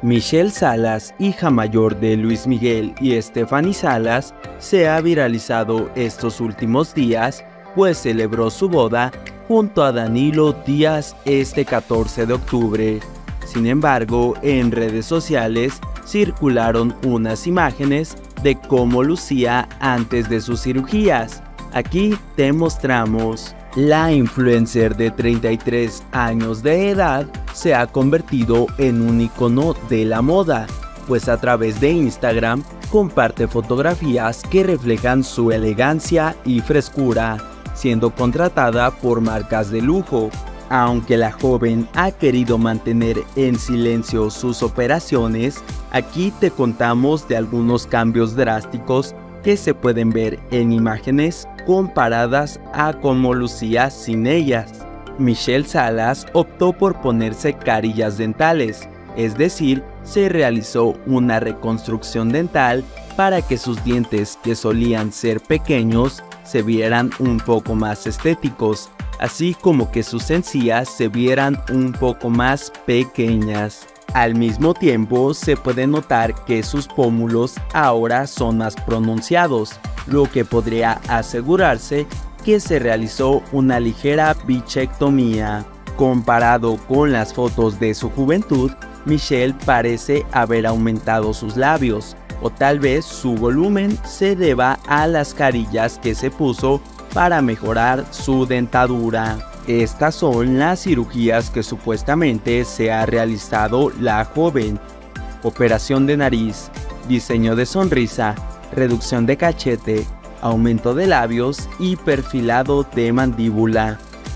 Michelle Salas, hija mayor de Luis Miguel y Stephanie Salas, se ha viralizado estos últimos días, pues celebró su boda junto a Danilo Díaz este 14 de octubre. Sin embargo, en redes sociales circularon unas imágenes de cómo lucía antes de sus cirugías. Aquí te mostramos. La influencer de 33 años de edad se ha convertido en un icono de la moda, pues a través de Instagram comparte fotografías que reflejan su elegancia y frescura, siendo contratada por marcas de lujo. Aunque la joven ha querido mantener en silencio sus operaciones, aquí te contamos de algunos cambios drásticos que se pueden ver en imágenes comparadas a cómo lucía sin ellas. Michelle Salas optó por ponerse carillas dentales, es decir, se realizó una reconstrucción dental para que sus dientes, que solían ser pequeños, se vieran un poco más estéticos, así como que sus encías se vieran un poco más pequeñas. Al mismo tiempo, se puede notar que sus pómulos ahora son más pronunciados, lo que podría asegurarse que se realizó una ligera bichectomía. Comparado con las fotos de su juventud, Michelle parece haber aumentado sus labios, o tal vez su volumen se deba a las carillas que se puso para mejorar su dentadura. Estas son las cirugías que supuestamente se ha realizado la joven: operación de nariz, diseño de sonrisa, reducción de cachete, aumento de labios y perfilado de mandíbula.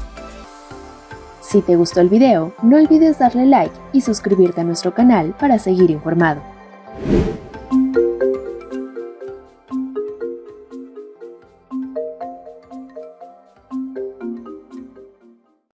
Si te gustó el video, no olvides darle like y suscribirte a nuestro canal para seguir informado.